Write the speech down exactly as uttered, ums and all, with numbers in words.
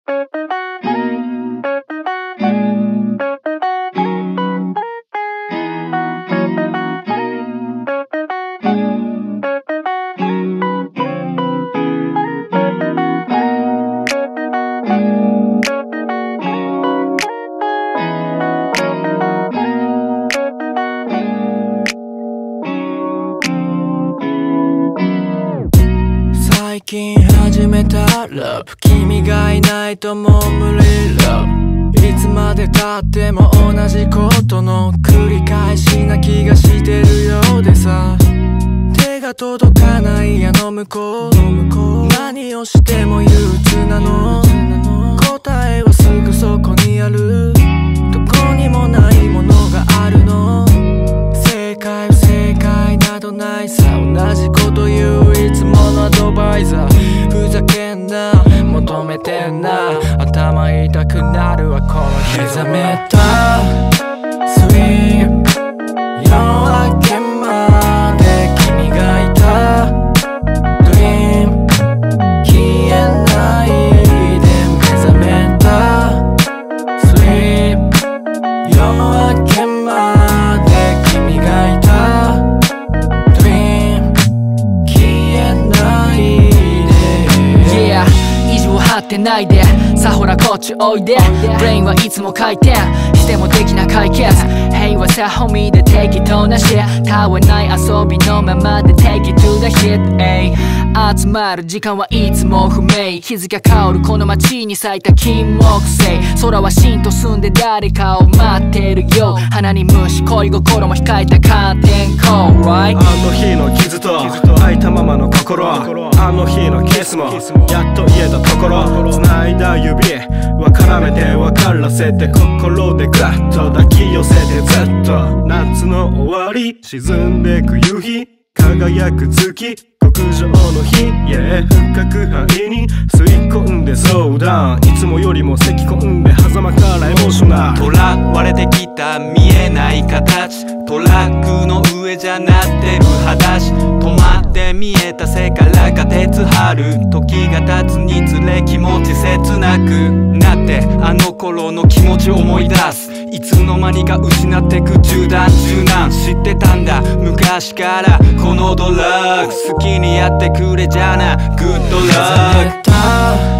最近始めたラップ、君がいないともう無理ラップ。いつまで経っても同じことの繰り返しな気がしてるようでさ、手が届かないあの向こう、何をしても憂鬱なの。答えはすぐそこにある、どこにもないものがあるの。正解不正解などないさ、同じこと言ういつものアドバイザー。ふざけんな、求めてんな、頭痛くなるわこの日。目覚めたスリープ、夜明けまで君がいたドリーム、消えないで。目覚めたスリープ、夜明けまで君がいたドリーム、消えないで。 Yeah、 意地を張ってないで、さあほらこっちおいで。ブレインはいつも回転してもできな解決。平和さホミで適当なシェたわない遊びのままで Take it to the hit、集まる時間はいつも不明。日付香るこの街に咲いた金木犀、空はしんと澄んで誰かを待ってるよ。鼻に虫、恋心も控えたカーテンコール、right？ あの日の傷と開いたままの心、あの日のキスもやっと言えたところ、繋いだ指は絡めて分からせて、心でガッと抱き寄せてずっと。夏の終わり、沈んでく夕日、輝く月、極上の日、yeah、 深く肺に吸い込んで相談、いつもよりも咳込んで狭間からエモーショナル。 とらわれてきた見えない形、トラックの上じゃなってる裸足、止まって見えた背からが鉄張る。時が経つにつれ気持ち切なくなって、あの頃の気持ち思い出す。いつの間にか失ってく柔軟柔軟、知ってたんだ昔からこのドラッグ、好きにやってくれじゃなグッドラック。